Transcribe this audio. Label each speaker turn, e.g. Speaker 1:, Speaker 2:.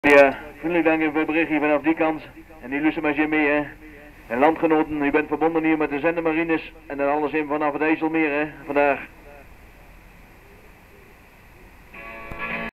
Speaker 1: Ja, vriendelijk dank voor het berichtje vanaf die kant. En die luisteren met je mee, hè. En landgenoten, u bent verbonden hier met de zendermarines en dan alles in vanaf het IJsselmeer, hè, vandaag.